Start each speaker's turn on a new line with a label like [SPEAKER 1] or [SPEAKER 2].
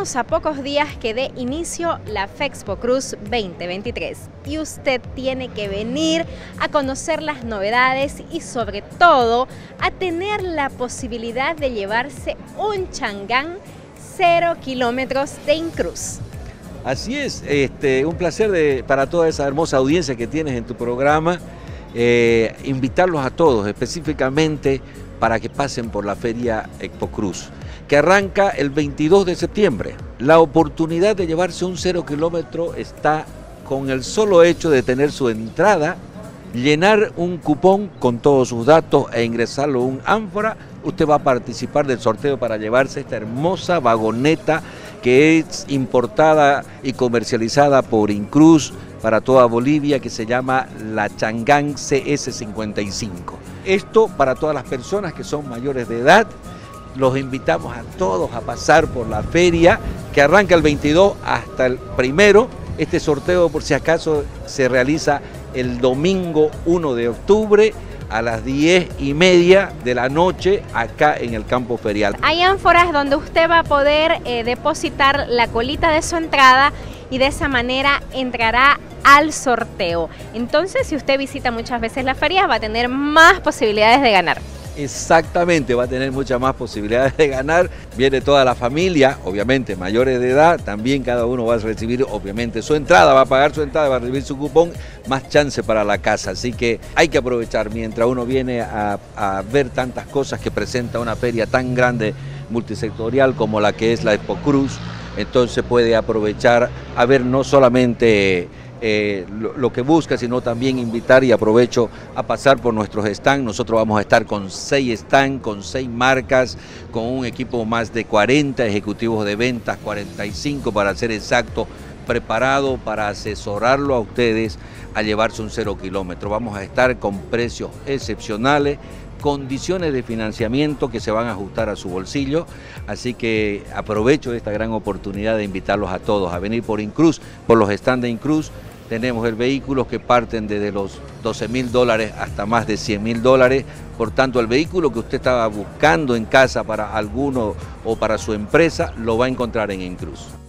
[SPEAKER 1] Estamos a pocos días que dé inicio la Fexpo Cruise 2023 y usted tiene que venir a conocer las novedades y sobre todo a tener la posibilidad de llevarse un Chang'an 0 kilómetros de Incruise.
[SPEAKER 2] Así es, un placer para toda esa hermosa audiencia que tienes en tu programa, invitarlos a todos específicamente para que pasen por la Feria Expo Cruise, que arranca el 22 de septiembre. La oportunidad de llevarse un 0 kilómetro está con el solo hecho de tener su entrada, llenar un cupón con todos sus datos e ingresarlo a un ánfora. Usted va a participar del sorteo para llevarse esta hermosa vagoneta que es importada y comercializada por Incruise para toda Bolivia, que se llama la Chang'an CS55. Esto para todas las personas que son mayores de edad. Los invitamos a todos a pasar por la feria que arranca el 22 hasta el 1. Este sorteo, por si acaso, se realiza el domingo 1 de octubre a las 10:30 de la noche acá en el campo ferial.
[SPEAKER 1] Hay ánforas donde usted va a poder depositar la colita de su entrada y de esa manera entrará al sorteo. Entonces, si usted visita muchas veces la feria, va a tener más posibilidades de ganar.
[SPEAKER 2] Exactamente, va a tener muchas más posibilidades de ganar. Viene toda la familia, obviamente mayores de edad, también cada uno va a recibir obviamente su entrada, va a pagar su entrada, va a recibir su cupón, más chance para la casa. Así que hay que aprovechar mientras uno viene a ver tantas cosas que presenta una feria tan grande, multisectorial como la que es la Expo Cruise. Entonces puede aprovechar a ver no solamente lo que busca, sino también invitar, y aprovecho a pasar por nuestros stands. Nosotros vamos a estar con 6 stands, con 6 marcas, con un equipo más de 40 ejecutivos de ventas, 45 para ser exacto, preparado para asesorarlo a ustedes a llevarse un 0 kilómetro. Vamos a estar con precios excepcionales, condiciones de financiamiento que se van a ajustar a su bolsillo, así que aprovecho esta gran oportunidad de invitarlos a todos a venir por Incruise, por los stands de Incruise. Tenemos el vehículo que parten desde los $12.000 hasta más de $100.000, por tanto el vehículo que usted estaba buscando en casa para alguno o para su empresa lo va a encontrar en Incruise.